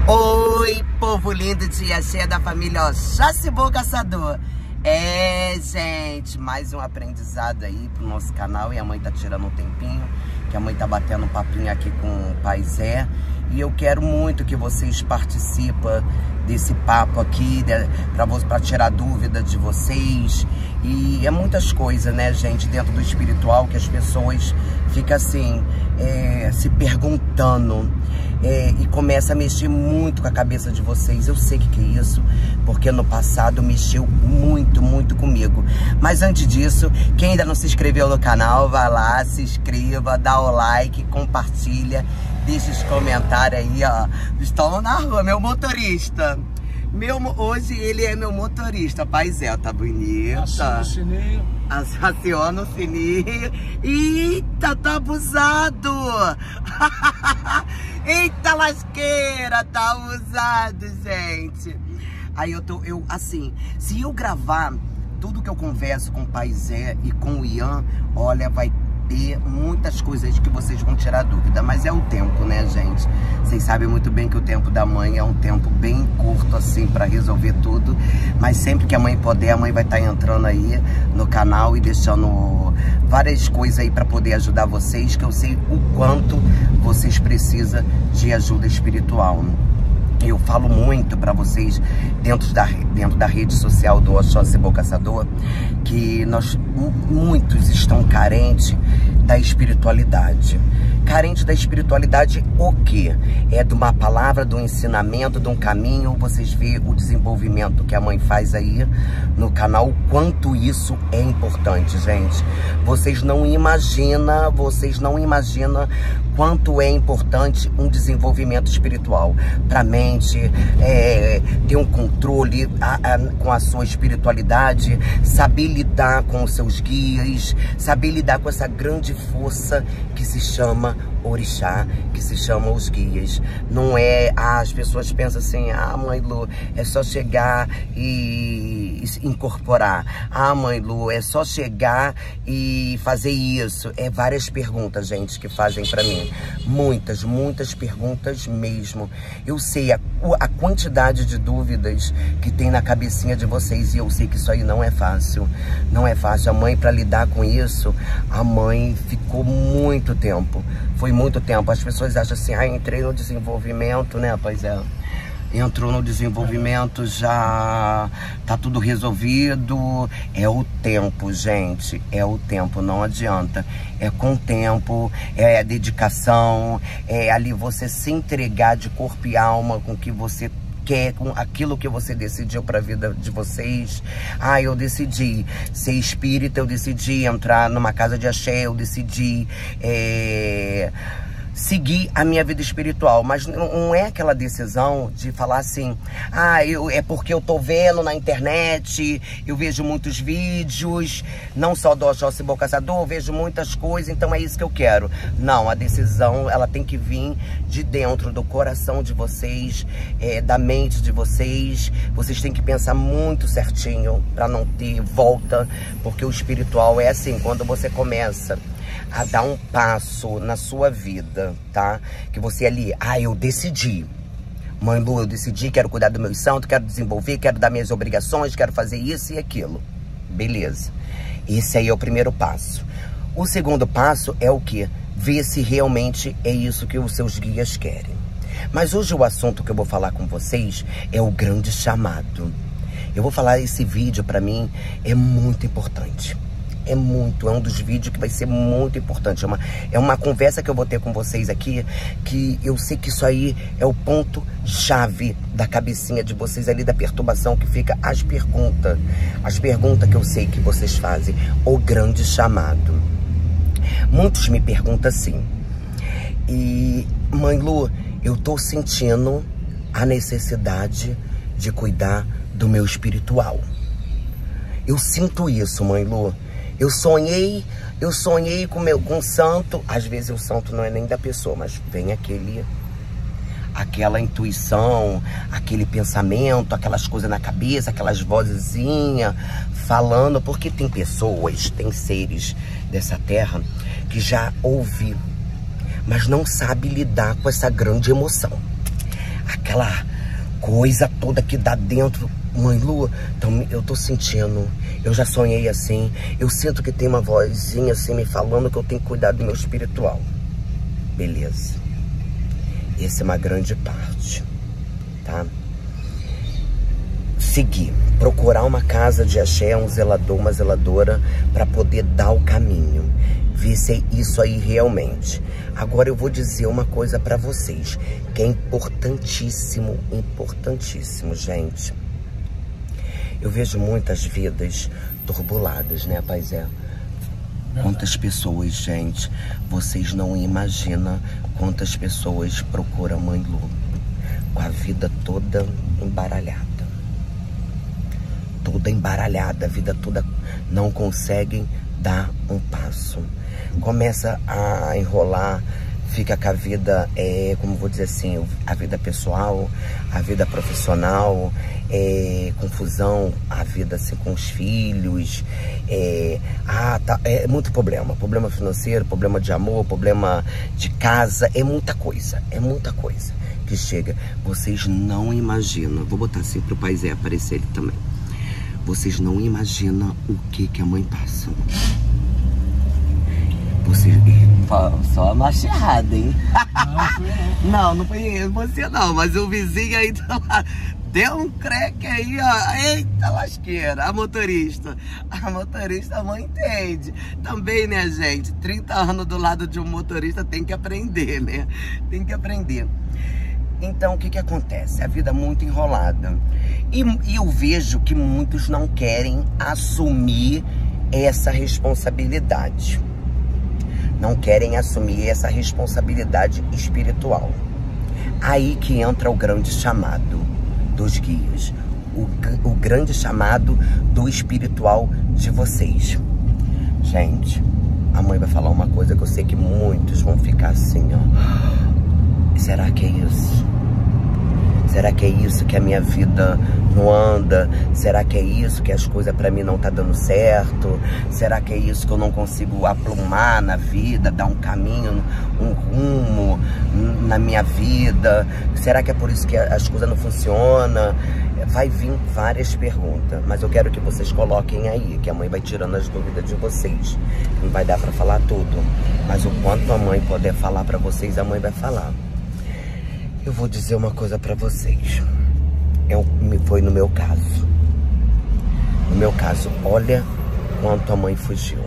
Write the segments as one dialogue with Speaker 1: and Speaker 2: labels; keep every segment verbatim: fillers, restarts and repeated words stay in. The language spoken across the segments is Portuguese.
Speaker 1: Oi, povo lindo de Axé da família Oxóssi Caçador. É, gente, mais um aprendizado aí pro nosso canal. E a mãe tá tirando um tempinho, que a mãe tá batendo um papinho aqui com o Pai Zé. E eu quero muito que vocês participem desse papo aqui, para tirar dúvida de vocês. E é muitas coisas, né, gente, dentro do espiritual que as pessoas ficam assim, é, se perguntando. É, e começa a mexer muito com a cabeça de vocês. Eu sei que que é isso, porque no passado mexeu muito, muito comigo. Mas antes disso, quem ainda não se inscreveu no canal, vai lá, se inscreva, dá o like, compartilha, deixa os comentários aí, ó. Estamos na rua, meu motorista. Meu, hoje ele é meu motorista, Pai Zé, tá bonito.
Speaker 2: Aciona o sininho.
Speaker 1: Aciona o sininho. Eita, tá abusado. Eita lasqueira, tá abusado, gente. Aí eu tô, eu, assim, se eu gravar tudo que eu converso com o Pai Zé e com o Ian, olha, vai ter muitas coisas que vocês vão tirar dúvida. Mas é o tempo, né, gente? Vocês sabem muito bem que o tempo da mãe é um tempo bem curto, assim, pra resolver tudo. Mas sempre que a mãe puder, a mãe vai estar entrando aí no canal e deixando várias coisas aí pra poder ajudar vocês, que eu sei o quanto vocês precisam de ajuda espiritual. Eu falo muito pra vocês dentro da, dentro da rede social do Oxóssi Caçador que nós, muitos estão carentes da espiritualidade. Carente da espiritualidade o quê? É de uma palavra, do ensinamento, de um caminho. Vocês vê o desenvolvimento que a mãe faz aí no canal, o quanto isso é importante, gente. Vocês não imaginam, vocês não imaginam quanto é importante um desenvolvimento espiritual para a mente, é, ter um controle a, a, com a sua espiritualidade, saber lidar com os seus guias, saber lidar com essa grande força que se chama orixá, que se chama os guias. Não é, ah, as pessoas pensam assim, ah, mãe Lu, é só chegar e, e incorporar. Ah, mãe Lu, é só chegar e fazer isso. É várias perguntas, gente, que fazem pra mim. Muitas, muitas perguntas mesmo. Eu sei a, a quantidade de dúvidas que tem na cabecinha de vocês, e eu sei que isso aí não é fácil. Não é fácil. A mãe, pra lidar com isso, a mãe ficou muito tempo. Foi muito tempo. As pessoas acham assim, ah, entrei no desenvolvimento, né, Pai Zé? Entrou no desenvolvimento, já tá tudo resolvido. É o tempo, gente. É o tempo, não adianta. É com o tempo, é a dedicação, é ali você se entregar de corpo e alma com o que você quer, com aquilo que você decidiu para a vida de vocês. Ah, eu decidi ser espírita, eu decidi entrar numa casa de axé, eu decidi é, seguir a minha vida espiritual. Mas não é aquela decisão de falar assim, ah, eu, é porque eu tô vendo na internet, eu vejo muitos vídeos, não só do Oxóssi Caçador, eu vejo muitas coisas, então é isso que eu quero. Não, a decisão, ela tem que vir de dentro do coração de vocês, é, da mente de vocês. Vocês têm que pensar muito certinho para não ter volta, porque o espiritual é assim, quando você começa a dar um passo na sua vida, tá? Que você ali, ah, eu decidi. Mãe Lu, eu decidi, quero cuidar do meu santo, quero desenvolver, quero dar minhas obrigações, quero fazer isso e aquilo. Beleza. Esse aí é o primeiro passo. O segundo passo é o quê? Ver se realmente é isso que os seus guias querem. Mas hoje o assunto que eu vou falar com vocês é o grande chamado. Eu vou falar, esse vídeo pra mim é muito importante. É muito, é um dos vídeos que vai ser muito importante. É uma, é uma conversa que eu vou ter com vocês aqui, que eu sei que isso aí é o ponto-chave da cabecinha de vocês ali, da perturbação que fica as perguntas. As perguntas que eu sei que vocês fazem. O grande chamado. Muitos me perguntam assim, e mãe Lu, eu tô sentindo a necessidade de cuidar do meu espiritual. Eu sinto isso, mãe Lu. Eu sonhei, eu sonhei com meu com o santo. Às vezes o santo não é nem da pessoa, mas vem aquele, aquela intuição, aquele pensamento, aquelas coisas na cabeça, aquelas vozinhas falando, porque tem pessoas, tem seres dessa terra que já ouvi, mas não sabe lidar com essa grande emoção. aquela coisa toda que dá dentro. Mãe Lu, então eu tô sentindo, eu já sonhei assim, eu sinto que tem uma vozinha assim me falando que eu tenho que cuidar do meu espiritual. Beleza. Essa é uma grande parte, tá? Seguir, procurar uma casa de axé, um zelador, uma zeladora, para poder dar o caminho. Ver se é isso aí realmente. Agora eu vou dizer uma coisa para vocês, que é importantíssimo, importantíssimo, gente. Eu vejo muitas vidas turbuladas, né, Paizé? Quantas pessoas, gente, vocês não imaginam quantas pessoas procuram Mãe Lu com a vida toda embaralhada. Toda embaralhada, a vida toda não conseguem dar um passo. Começa a enrolar, fica com a vida, é, como vou dizer assim, a vida pessoal, a vida profissional, é, confusão, a vida assim, com os filhos, é, ah, tá, é muito problema, problema financeiro, problema de amor, problema de casa, é muita coisa, é muita coisa que chega. Vocês não imaginam, vou botar assim pro Paizé aparecer ele também, vocês não imaginam o que que a mãe passa. Você... Só a macharrada, hein? Não, não foi você não, mas o vizinho aí tá lá, deu um creque aí, ó. Eita lasqueira, a motorista. A motorista, a mãe entende. Também, né, gente? trinta anos do lado de um motorista tem que aprender, né? Tem que aprender. Então, o que que acontece? A vida é muito enrolada. E, e eu vejo que muitos não querem assumir essa responsabilidade. Não querem assumir essa responsabilidade espiritual. Aí que entra o grande chamado dos guias. O, o grande chamado do espiritual de vocês. Gente, a mãe vai falar uma coisa que eu sei que muitos vão ficar assim, ó. Será que é isso? Será que é isso que a minha vida não anda? Será que é isso que as coisas pra mim não tá dando certo? Será que é isso que eu não consigo aplumar na vida, dar um caminho, um rumo na minha vida? Será que é por isso que as coisas não funcionam? Vai vir várias perguntas, mas eu quero que vocês coloquem aí, que a mãe vai tirando as dúvidas de vocês. Não vai dar pra falar tudo, mas o quanto a mãe puder falar pra vocês, a mãe vai falar. Eu vou dizer uma coisa pra vocês. Eu, foi no meu caso. No meu caso, olha quanto a mãe fugiu.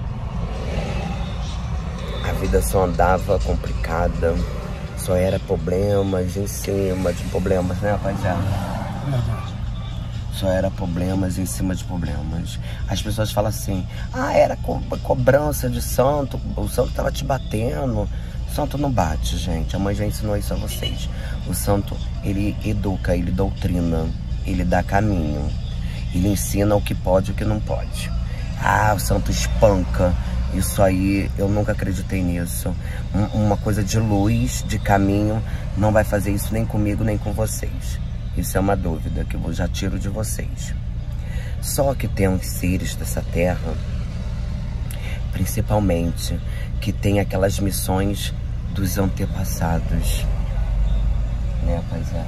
Speaker 1: A vida só andava complicada. Só era problemas em cima de problemas, né, rapaziada? Verdade. Só era problemas em cima de problemas. As pessoas falam assim, ah, era co cobrança de santo, o santo tava te batendo. O santo não bate, gente. A mãe já ensinou isso a vocês. O santo, ele educa, ele doutrina, ele dá caminho. Ele ensina o que pode e o que não pode. Ah, o santo espanca. Isso aí, eu nunca acreditei nisso. Um, uma coisa de luz, de caminho, não vai fazer isso nem comigo, nem com vocês. Isso é uma dúvida que eu já tiro de vocês. Só que tem uns seres dessa terra, principalmente, que tem aquelas missões dos antepassados, né, rapaziada?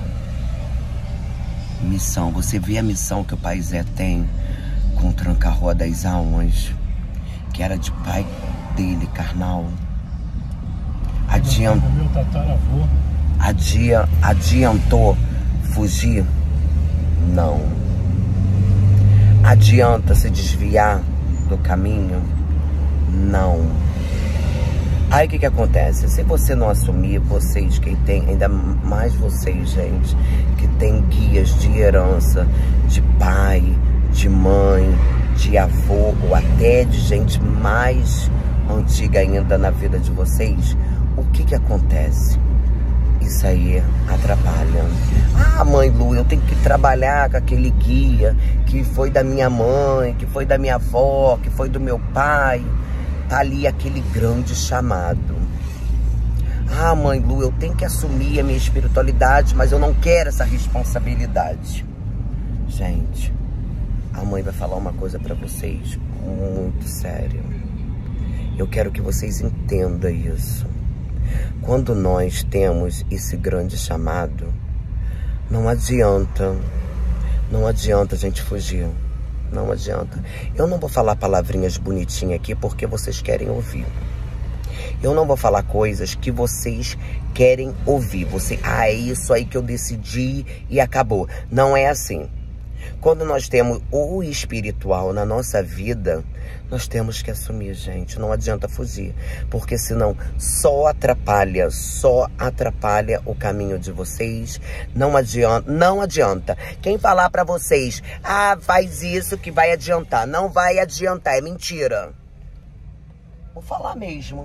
Speaker 1: Missão, você vê a missão que o Paizé tem com o Tranca-Rua das Almas, que era de pai dele, carnal. Adiant... Meu tataravô. Adia... Adiantou fugir? Não. Adianta se desviar do caminho? Não. Aí o que que acontece? Se você não assumir, vocês que tem, ainda mais vocês, gente, que tem guias de herança, de pai, de mãe, de avô, ou até de gente mais antiga ainda na vida de vocês, o que que acontece? Isso aí atrapalha. Ah, mãe Lu, eu tenho que trabalhar com aquele guia que foi da minha mãe, que foi da minha avó, que foi do meu pai. Tá ali aquele grande chamado. Ah, mãe Lu, eu tenho que assumir a minha espiritualidade, mas eu não quero essa responsabilidade. Gente, a mãe vai falar uma coisa pra vocês muito séria. Eu quero que vocês entendam isso. Quando nós temos esse grande chamado, Não adianta. Não adianta a gente fugir. Não adianta. Eu não vou falar palavrinhas bonitinhas aqui porque vocês querem ouvir. Eu não vou falar coisas que vocês querem ouvir. Você, ah, é isso aí que eu decidi e acabou. Não é assim. Quando nós temos o espiritual na nossa vida, nós temos que assumir, gente. Não adianta fugir. Porque senão só atrapalha, só atrapalha o caminho de vocês. Não adianta, não adianta. Quem falar pra vocês, ah, faz isso que vai adiantar. Não vai adiantar, é mentira. Vou falar mesmo.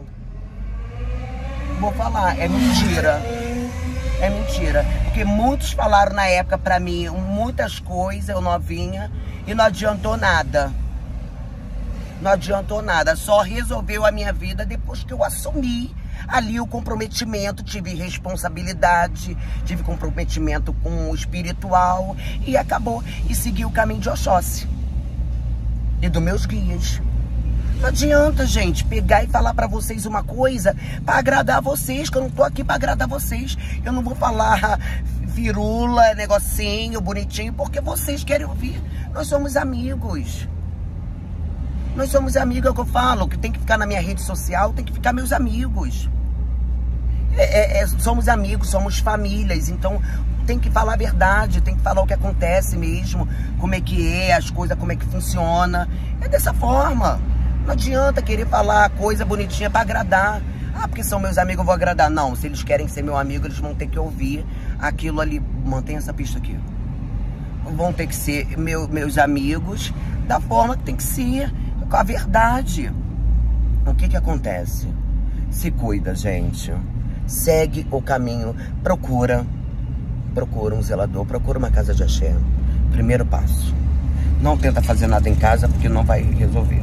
Speaker 1: Vou falar, é mentira. É mentira. Porque muitos falaram na época pra mim muitas coisas, eu novinha, e não adiantou nada. Não adiantou nada. Só resolveu a minha vida depois que eu assumi ali o comprometimento. Tive responsabilidade, tive comprometimento com o espiritual e acabou. E segui o caminho de Oxóssi e dos meus guias. Não adianta, gente, pegar e falar pra vocês uma coisa pra agradar vocês, que eu não tô aqui pra agradar vocês. Eu não vou falar firula, negocinho, bonitinho, porque vocês querem ouvir. Nós somos amigos. Nós somos amigos, é o que eu falo, que tem que ficar na minha rede social, tem que ficar meus amigos. É, é, é, somos amigos, somos famílias, então tem que falar a verdade, tem que falar o que acontece mesmo, como é que é, as coisas, como é que funciona. É dessa forma. Não adianta querer falar coisa bonitinha pra agradar. Ah, porque são meus amigos, eu vou agradar. Não, se eles querem ser meu amigo, eles vão ter que ouvir aquilo ali. Mantém essa pista aqui. Vão ter que ser meu, meus amigos da forma que tem que ser, com a verdade. O que que acontece? Se cuida, gente. Segue o caminho. Procura. Procura um zelador. Procura uma casa de axé. Primeiro passo. Não tenta fazer nada em casa porque não vai resolver.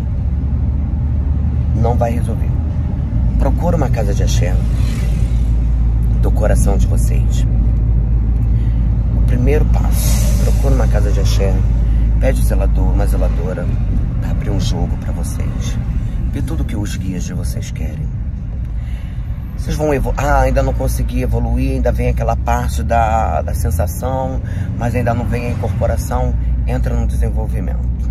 Speaker 1: Não vai resolver. Procura uma casa de axé do coração de vocês. O primeiro passo. Procura uma casa de axé. Pede um zelador, uma zeladora para abrir um jogo para vocês. Vê tudo que os guias de vocês querem. Vocês vão evoluir. Ah, ainda não consegui evoluir. Ainda vem aquela parte da, da sensação, mas ainda não vem a incorporação. Entra no desenvolvimento.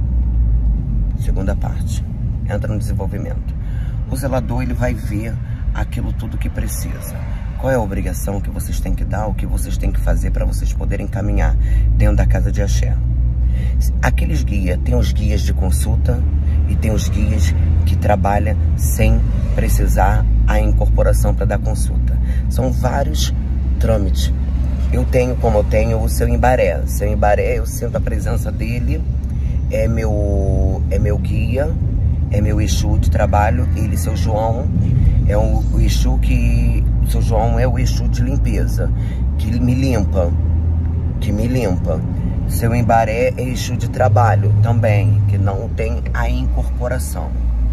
Speaker 1: Segunda parte. Entra no desenvolvimento. O zelador, ele vai ver aquilo tudo que precisa. Qual é a obrigação que vocês têm que dar, o que vocês têm que fazer para vocês poderem caminhar dentro da casa de axé. Aqueles guias, tem os guias de consulta e tem os guias que trabalham sem precisar a incorporação para dar consulta. São vários trâmites. Eu tenho, como eu tenho, o seu Imbaré. O seu Imbaré, eu sinto a presença dele, é meu, é meu guia. É meu Exu de trabalho, ele, seu João, é o, o Exu que... Seu João é o Exu de limpeza, que me limpa, que me limpa. Seu Imbaré é Exu de trabalho também, que não tem a incorporação.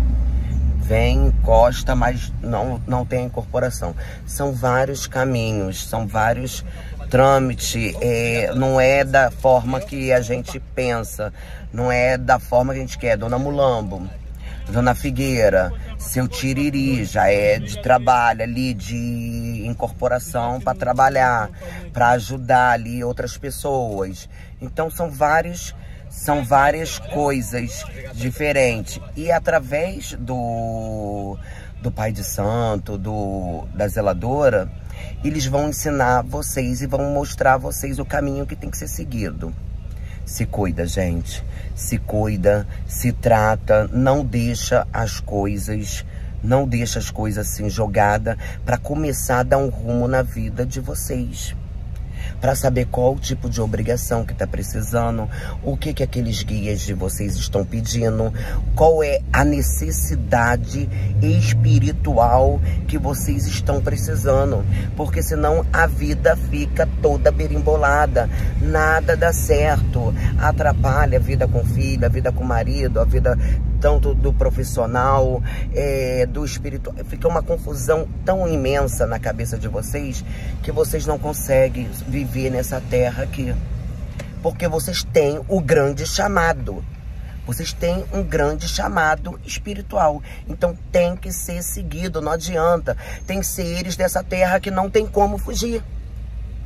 Speaker 1: Vem, encosta, mas não, não tem a incorporação. São vários caminhos, são vários trâmites, é, não é da forma que a gente pensa, não é da forma que a gente quer. Dona Mulambo, Dona Figueira, seu Tiriri, já é de trabalho ali, de incorporação para trabalhar, para ajudar ali outras pessoas. Então são vários, são várias coisas diferentes. E através do, do Pai de Santo, do, da zeladora, eles vão ensinar vocês e vão mostrar a vocês o caminho que tem que ser seguido. Se cuida, gente. Se cuida, se trata, não deixa as coisas, não deixa as coisas assim jogadas para começar a dar um rumo na vida de vocês. Para saber qual o tipo de obrigação que está precisando, o que que aqueles guias de vocês estão pedindo, qual é a necessidade espiritual que vocês estão precisando, porque senão a vida fica toda berimbolada, nada dá certo, atrapalha a vida com o filho, a vida com o marido, a vida tanto do profissional, é, do espiritual. Fica uma confusão tão imensa na cabeça de vocês que vocês não conseguem viver nessa terra aqui. Porque vocês têm o grande chamado. Vocês têm um grande chamado espiritual. Então tem que ser seguido, não adianta. Tem seres dessa terra que não tem como fugir.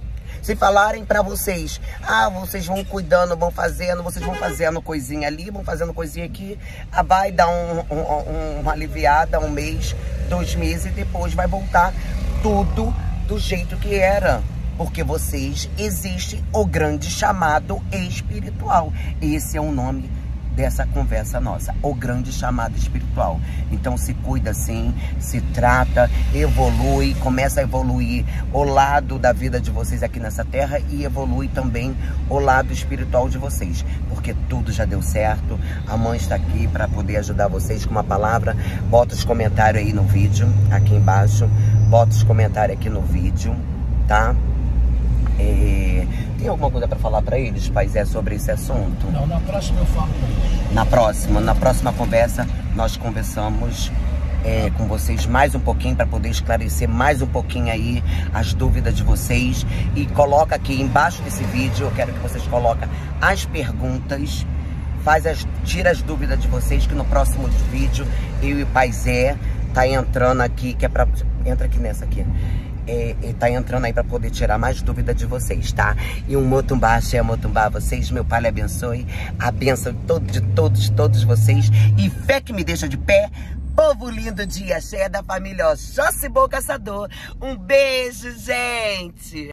Speaker 1: Se falarem pra vocês, ah, vocês vão cuidando, vão fazendo, vocês vão fazendo coisinha ali, vão fazendo coisinha aqui, ah, vai dar um, um, um, uma aliviada, um mês, dois meses e depois vai voltar tudo do jeito que era. Porque vocês, existe o grande chamado espiritual. Esse é o nome dessa conversa nossa, o grande chamado espiritual. Então se cuida sim, se trata, evolui, começa a evoluir o lado da vida de vocês aqui nessa terra e evolui também o lado espiritual de vocês, porque tudo já deu certo. A mãe está aqui para poder ajudar vocês com uma palavra. Bota os comentários aí no vídeo, aqui embaixo, bota os comentários aqui no vídeo, tá? É... Tem alguma coisa para falar para eles, Paizé, sobre esse assunto?
Speaker 2: Não, na próxima eu falo.
Speaker 1: Na próxima, na próxima conversa, nós conversamos é, com vocês mais um pouquinho para poder esclarecer mais um pouquinho aí as dúvidas de vocês. E coloca aqui embaixo desse vídeo, eu quero que vocês coloquem as perguntas, faz as, tira as dúvidas de vocês, que no próximo vídeo eu e o Paizé tá entrando aqui, que é pra... Entra aqui nessa aqui. É, é, tá entrando aí pra poder tirar mais dúvida de vocês, tá? E um motumbá, axé, motumbá a vocês, meu pai lhe abençoe, a bênção de todos, de todos, todos vocês, e fé que me deixa de pé, povo lindo de axé da família Oxóssi Bom Caçador. Um beijo, gente!